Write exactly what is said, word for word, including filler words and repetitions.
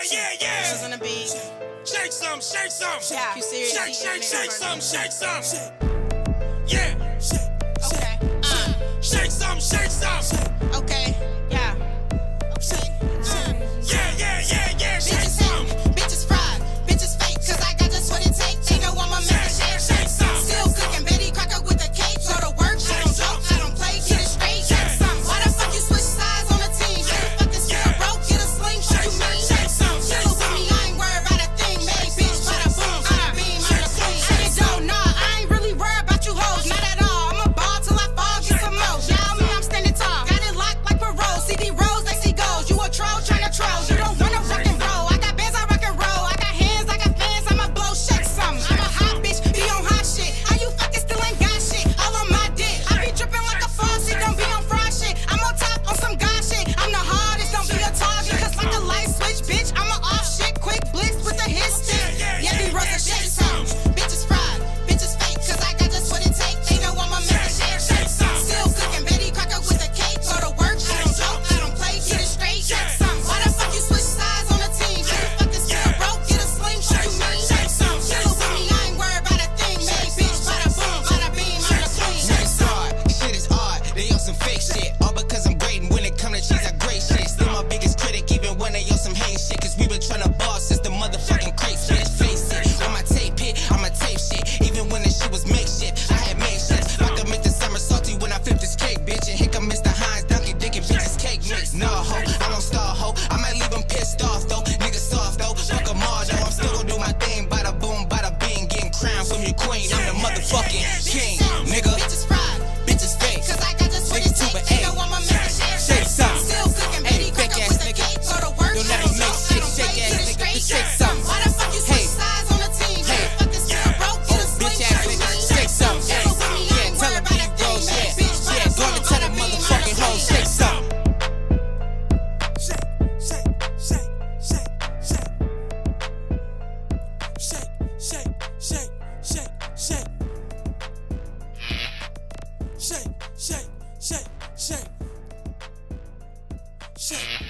yeah, yeah. She's on the beat. Shake some, shake some. Yeah. You serious? Shake, shake, shake some, shake some. Yeah. Okay. Uh. Shake some, shake some. Okay. Yeah. Yeah, yeah, yeah, yeah. Shake Bitches some. hate, bitches fried, bitches fake, cause I got just what it takes. They know I'ma make a shake, shake some. Still cooking Betty Crocker with a cake. Go to work, I don't joke, I don't play, get it straight, shake some. Why the fuck you switch sides on the team? Who the fuck is still broke, get a sling, what you mean? Chill with me, I ain't worried about a thing. Made bitch, bada boom, bada beam, I'm the queen. Hey, don't, nah, I ain't really worried about you hoes, not at all. I'ma ball till I fall, get some more. Y'all me, I'm standing tall. Got it locked like parole, C D rolls like seagulls. You a troll, tryna troll, you don't wanna rock and roll. I got bands, I rock and roll. I got hands, I got fans, I'ma blow, shake something. I'm a hot bitch, be on hot shit. How you fucking still ain't got shit? All on my dick. I be dripping like a faucet, don't be on fraud shit. I'm on top on some god shit. I'm the hardest, don't be a target. Cause like a light switch, bitch, I'm a off shit. Quick blitz with the hit stick. Yeah, these rose and shake some. Bitches fried, bitches fake, cause I got just what it takes. They know I'ma make a shake, shake some. Still cooking Betty Crocker with a cake. Go to work, I don't joke, I don't play, get it straight, shake some. Why the fuck you switch sides on the team? Who the fuck is still broke, get a sling, what you mean? Chill with me, I ain't worried about a thing. Made bitch, bada boom, bada beam, I'm the queen. Nice hard, shit is odd. They on some fake shit, all because I'm great. And when it come to cheese, I great shit. Still my biggest critic, even when they on some hate shit. Cause we been tryna boss since the motherfucking crates. Bitch, face it. On my tape hit, on my tape shit. Even when the shit was makeshift, I had made shit. I could make the summer salty when I flip this cake, bitch. And here come Mister Hines, Dunkin' Dickin' bitches cake mix. Nah, ho, I don't star, ho. I might leave them pissed off, though. Niggas soft, though. Fuck them all, though. I'm still gon' do my thing. Bada boom, bada bing. Getting crowned from your queen. I'm the motherfucking king, nigga. Bitches fried, Bitches fake. cause I got just what it Niggas too, takes. but They hey, know I'ma make a shake, shake some. Still cooking Betty Hey, fake Crocker ass with a nigga. cake. Go to work, Don't I let don't me make joke, I shit, don't shake play, ass get it nigga. straight, Bitch, shake shake some. Why the fuck you Hey. switch sides on the team? Who Hey. the fuck is still broke, get a sling, Bitch what ass you nigga, mean? shake some. Chill with me, I Yeah, ain't tell worried them about a B-Bros, thing. yeah. Made bitch, Yeah, bada go on boom, and tell bada them beam, I'm the motherfucking queen. hoes, shake some. Shake, shake, shake, shake, shake. Shake, shake, shake, shake, shake. Shake, shake, shake, shake. Shake.